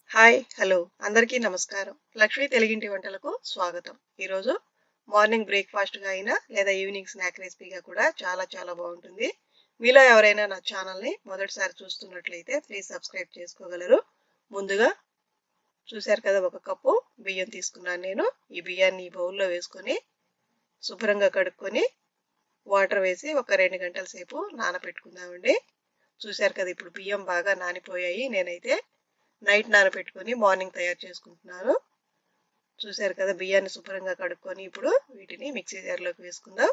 Hi! Hello! అందరికీ నమస్కారం. లక్ష్మీ తెలుగింటి వంటలకు స్వాగతం. ఈరోజు మార్నింగ్ బ్రేక్‌ఫాస్ట్‌గా అయినా లేదా ఈవినింగ్ స్నాక్ రెసిపీగా కూడా చాలా బావుంటుంది. మీలో ఎవరైనా నా ఛానల్‌ని మొదటిసారి చూస్తున్నట్లయితే ప్లీజ్ సబ్స్క్రైబ్ చేసుకోగలరు. ముందుగా చూసారు కదా! ఒక కప్పు బియ్యం తీసుకున్నాను నేను. ఈ బియ్యాన్ని ఈ బౌల్‌లో వేసుకొని శుభ్రంగా కడుక్కొని వాటర్ వేసి ఒక 2 గంటల సేపు నానబెట్టుకుందామండి. చూసారు కదా! ఇప్పుడు బియ్యం బాగా నానిపోయాయి. నేనైతే నైట్ నానబెట్టుకొని మార్నింగ్ తయారు చేసుకుంటున్నాను. చూసారు కదా! బియ్యాన్ని శుభ్రంగా కడుక్కొని ఇప్పుడు వీటిని మిక్సీ జార్‌లోకి వేసుకుందాం.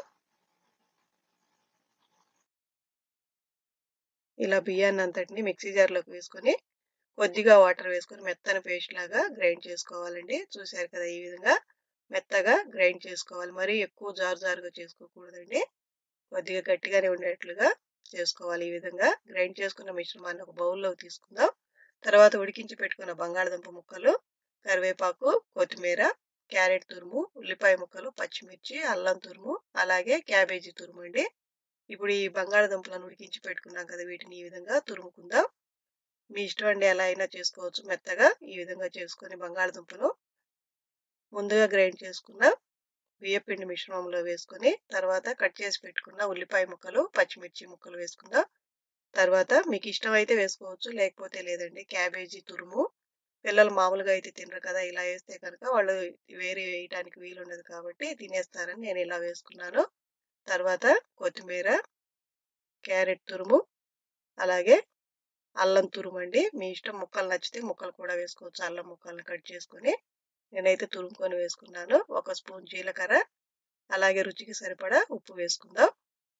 ఇలా బియ్యాన్ని అంతటిని మిక్సీ జార్‌లోకి వేసుకొని కొద్దిగా వాటర్ వేసుకొని మెత్తని పేస్ట్ లాగా గ్రైండ్ చేసుకోవాలండి. చూసారు కదా! ఈ విధంగా మెత్తగా గ్రైండ్ చేసుకోవాలి. మరీ ఎక్కువ జారుగా చేసుకోకూడదండి. కొద్దిగా గట్టిగానే ఉండేట్లుగా చేసుకోవాలి. ఈ విధంగా గ్రైండ్ చేసుకున్న మిశ్రమాన్ని ఒక బౌల్‌లోకి తీసుకుందాం. తర్వాత ఉడికించి పెట్టుకున్న బంగాళదుంప ముక్కలు, కరివేపాకు, కొత్తిమీర, క్యారెట్ తురుము, ఉల్లిపాయ ముక్కలు, పచ్చిమిర్చి, అల్లం తురుము, అలాగే క్యాబేజీ తురుము అండి. ఇప్పుడు ఈ బంగాళదుంపలను ఉడికించి పెట్టుకున్నాం కదా! వీటిని ఈ విధంగా తురుముకుందాం. మీ ఇష్టం అండి ఎలా అయినా చేసుకోవచ్చు మెత్తగా. ఈ విధంగా చేసుకొని బంగాళదుంపను ముందుగా గ్రైండ్ చేసుకున్న బియ్యపిండి మిశ్రమంలో వేసుకొని, తర్వాత కట్ చేసి పెట్టుకున్న ఉల్లిపాయ ముక్కలు, పచ్చిమిర్చి ముక్కలు వేసుకుందాం. తర్వాత మీకు ఇష్టమైతే వేసుకోవచ్చు. లేకపోతే లేదండి. క్యాబేజీ తురుము పిల్లలు మామూలుగా అయితే తినరు కదా! ఇలా ఏస్తే కనుక వాళ్ళు వేరే వేయటానికి వీలుండదు కాబట్టి తినేస్తారని నేను ఇలా వేసుకున్నాను. తర్వాత కొత్తిమీర, క్యారెట్ తురుము, అలాగే అల్లం తురుమండి. మీ ఇష్టం ముక్కలు నచ్చితే ముక్కలు కూడా వేసుకోవచ్చు. అల్లం ముక్కల్ని కట్ చేసుకొని నేనైతే తురుముకొని వేసుకున్నాను. ఒక స్పూన్ జీలకర్ర, అలాగే రుచికి సరిపడా ఉప్పు వేసుకుందాం.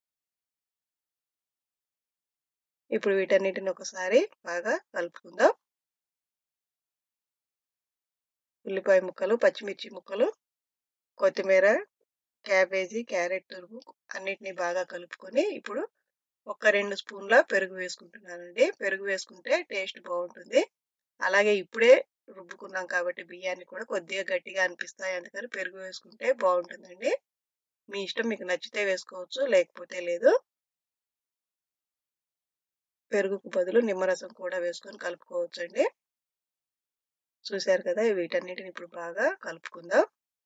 ఇప్పుడు వీటన్నిటిని ఒకసారి బాగా కలుపుకుందాం. ఉల్లిపాయ ముక్కలు, పచ్చిమిర్చి ముక్కలు, కొత్తిమీర, క్యాబేజీ, క్యారెట్ తురుము అన్నిటిని బాగా కలుపుకొని ఇప్పుడు ఒక 2 స్పూన్ల పెరుగు వేసుకుంటున్నానండి. పెరుగు వేసుకుంటే టేస్ట్ బావుంటుంది. అలాగే ఇప్పుడే రుబ్బుకున్నాం కాబట్టి బియ్యాన్ని కూడా కొద్దిగా గట్టిగా అనిపిస్తాయి. అందుకని పెరుగు వేసుకుంటే బావుంటుందండి. మీ ఇష్టం మీకు నచ్చితే వేసుకోవచ్చు. లేకపోతే లేదు. పెరుగుకు బదులు నిమ్మరసం కూడా వేసుకొని కలుపుకోవచ్చండి. చూసారు కదా! వీటన్నిటిని ఇప్పుడు బాగా కలుపుకుందాం.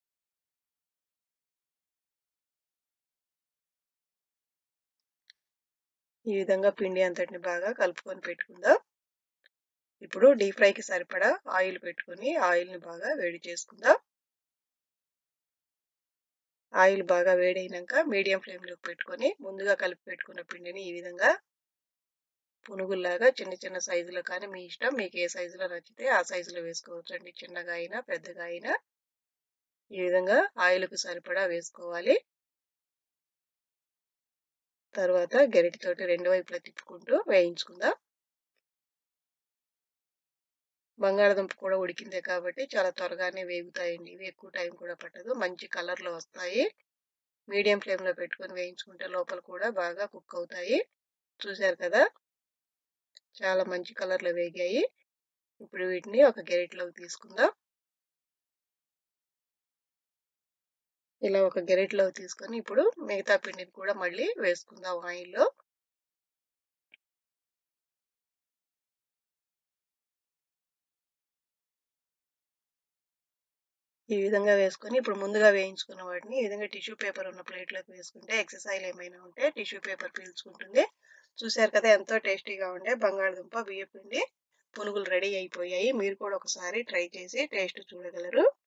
ఈ విధంగా పిండి అంతటిని బాగా కలుపుకొని పెట్టుకుందాం. ఇప్పుడు డీప్ ఫ్రైకి సరిపడా ఆయిల్ పెట్టుకొని ఆయిల్‌ని బాగా వేడి చేసుకుందాం. ఆయిల్ బాగా వేడైనంక మీడియం ఫ్లేమ్‌లోకి పెట్టుకొని ముందుగా కలిపి పెట్టుకున్న పిండిని ఈ విధంగా పునుగుల్లాగా చిన్న సైజులో కానీ మీ ఇష్టం. మీకు ఏ సైజులో నచ్చితే ఆ సైజులో వేసుకోవచ్చండి. చిన్నగా అయినా, పెద్దగా అయినా ఈ విధంగా ఆయిల్‌కి సరిపడా వేసుకోవాలి. తర్వాత గరిటెతోటి రెండు వైపులా తిప్పుకుంటూ వేయించుకుందాం. బంగాళాదుంప కూడా ఉడికిందే కాబట్టి చాలా త్వరగానే వేగుతాయండి. ఇవి ఎక్కువ టైం కూడా పట్టదు. మంచి కలర్‌లో వస్తాయి. మీడియం ఫ్లేమ్‌లో పెట్టుకొని వేయించుకుంటే లోపల కూడా బాగా కుక్ అవుతాయి. చూసారు కదా! చాలా మంచి కలర్‌లో వేగాయి. ఇప్పుడు వీటిని ఒక గరిటెలోకి తీసుకుందాం. ఇలా ఒక గరిటెలోకి తీసుకొని ఇప్పుడు మిగతా పిండిని కూడా మళ్ళీ వేసుకుందాం ఆయిల్‌లో. ఈ విధంగా వేసుకొని ఇప్పుడు ముందుగా వేయించుకున్న వాటిని ఈ విధంగా టిష్యూ పేపర్ ఉన్న ప్లేట్‌లోకి వేసుకుంటే ఎక్సెస్ ఆయిల్ ఏమైనా ఉంటే టిష్యూ పేపర్ పీల్చుకుంటుంది. చూసారు కదా! ఎంతో టేస్టీగా ఉండే బంగాళదుంప బియ్యపిండి పునుగులు రెడీ అయిపోయాయి. మీరు కూడా ఒకసారి ట్రై చేసి టేస్ట్ చూడగలరు.